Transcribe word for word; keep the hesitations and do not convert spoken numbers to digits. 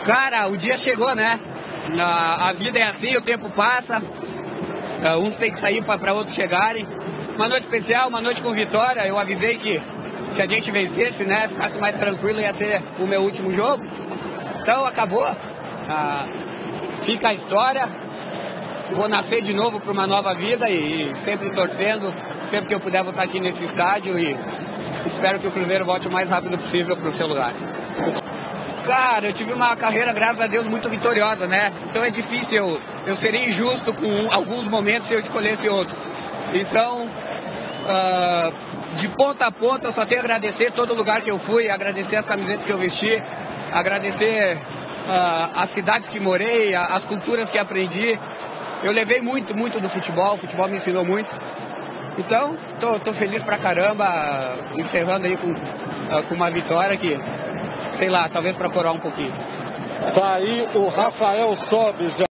Cara, o dia chegou, né? A, a vida é assim, o tempo passa. Uh, uns têm que sair para outros chegarem. Uma noite especial, uma noite com vitória. Eu avisei que se a gente vencesse, né, ficasse mais tranquilo, ia ser o meu último jogo. Então acabou. Uh, fica a história. Vou nascer de novo para uma nova vida e, e sempre torcendo, sempre que eu puder voltar aqui nesse estádio, e espero que o Cruzeiro volte o mais rápido possível para o seu lugar. Cara, eu tive uma carreira, graças a Deus, muito vitoriosa, né? Então é difícil, eu, eu seria injusto com alguns momentos se eu escolhesse outro. Então, uh, de ponta a ponta, eu só tenho a agradecer todo lugar que eu fui, agradecer as camisetas que eu vesti, agradecer uh, as cidades que morei, as culturas que aprendi. Eu levei muito, muito do futebol, o futebol me ensinou muito. Então, tô, tô feliz pra caramba, encerrando aí com, uh, com uma vitória que, sei lá, talvez pra coroar um pouquinho. Tá aí o Rafael Sobis.